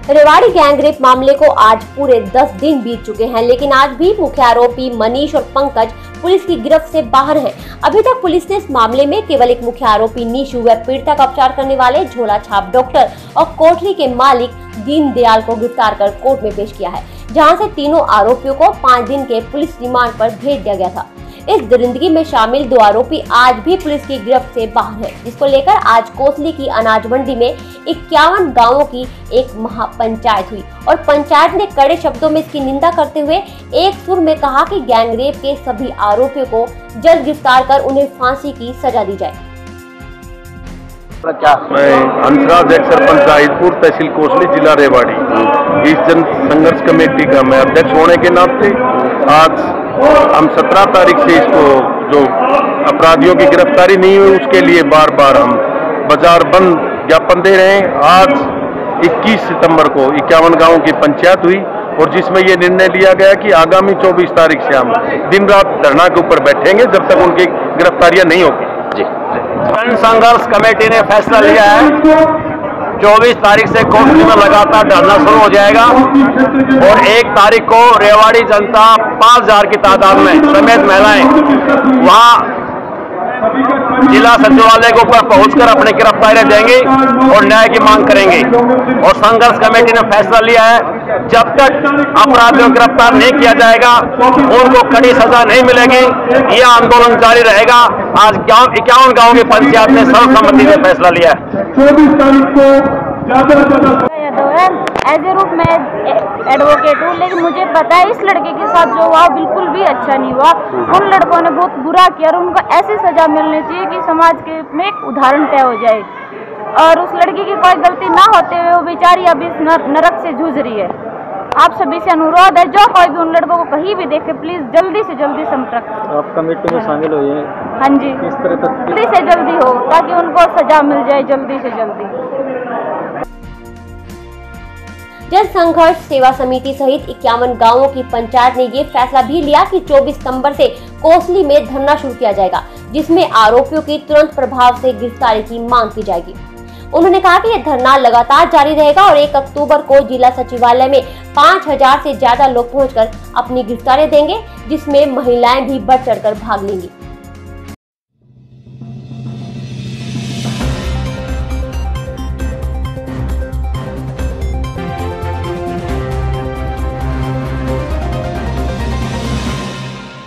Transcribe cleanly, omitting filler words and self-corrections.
Rewari gangrape मामले को आज पूरे 10 दिन बीत चुके हैं, लेकिन आज भी मुख्य आरोपी मनीष और पंकज पुलिस की गिरफ्त से बाहर हैं। अभी तक पुलिस ने इस मामले में केवल एक मुख्य आरोपी नीशू व पीड़िता का उपचार करने वाले झोला छाप डॉक्टर और कोठरी के मालिक दीनदयाल को गिरफ्तार कर कोर्ट में पेश किया है, जहां से तीनों आरोपियों को 5 दिन के पुलिस रिमांड पर भेज दिया गया था। इस दरिंदगी में शामिल 2 आरोपी आज भी पुलिस की गिरफ्त से बाहर है, जिसको लेकर आज कोसली की अनाज मंडी में 51 गांवों की एक महापंचायत हुई और पंचायत ने कड़े शब्दों में इसकी निंदा करते हुए एक सुर में कहा कि गैंगरेप के सभी आरोपियों को जल्द गिरफ्तार कर उन्हें फांसी की सजा दी जाए। मैं हंसराज एक सरपंच शाहिदपुर तहसील कोसली जिला रेवाड़ी इस जन संघर्ष कमेटी का मैं अध्यक्ष होने के नाते आज हम 17 तारीख से इसको जो अपराधियों की गिरफ्तारी नहीं हुई उसके लिए बार बार हम बाजार बंद ज्ञापन दे रहे हैं। आज 21 सितंबर को 51 गांवों की पंचायत हुई और जिसमें ये निर्णय लिया गया कि आगामी 24 तारीख से हम दिन रात धरना के ऊपर बैठेंगे जब तक उनकी गिरफ्तारियां नहीं होगी। जन संघर्ष कमेटी ने फैसला लिया है 24 तारीख से कोसली में लगातार धरना शुरू हो जाएगा और 1 तारीख को रेवाड़ी जनता 5000 की तादाद में समेत महिलाएं वहां जिला सचिवालय के ऊपर पहुंचकर अपनी गिरफ्तारियां देंगी और न्याय की मांग करेंगे। और संघर्ष कमेटी ने फैसला लिया है जब तक अपराधियों को गिरफ्तार नहीं किया जाएगा उनको कड़ी सजा नहीं मिलेगी, यह आंदोलन जारी रहेगा। आज 51 गांव की पंचायत ने सर्वसम्मति से फैसला लिया है। 24 तारीख को एज ए रूप में एडवोकेट हूँ, लेकिन मुझे पता है इस लड़के के साथ जो हुआ बिल्कुल भी अच्छा नहीं हुआ। उन लड़कों ने बहुत बुरा किया और उनको ऐसी सजा मिलनी चाहिए कि समाज के में एक उदाहरण तय हो जाए और उस लड़की की कोई गलती ना होते हुए वो बेचारी अभी इस नरक से जूझ रही है। आप सभी से अनुरोध है जो कोई भी उन लड़कों को कहीं भी देखे प्लीज जल्दी से जल्दी संपर्क। आप कमेटी में शामिल हुए हैं? हाँ जी, किस तरह तक जल्दी से जल्दी हो ताकि उनको सजा मिल जाए जल्दी से जल्दी। जन संघर्ष सेवा समिति सहित 51 गांवों की पंचायत ने ये फैसला भी लिया कि 24 सितंबर से कोसली में धरना शुरू किया जाएगा, जिसमें आरोपियों की तुरंत प्रभाव से गिरफ्तारी की मांग की जाएगी। उन्होंने कहा कि यह धरना लगातार जारी रहेगा और 1 अक्टूबर को जिला सचिवालय में 5000 से ज्यादा लोग पहुंचकर अपनी गिरफ्तारियां देंगे, जिसमें महिलाएं भी बढ़ चढ़कर भाग लेंगी।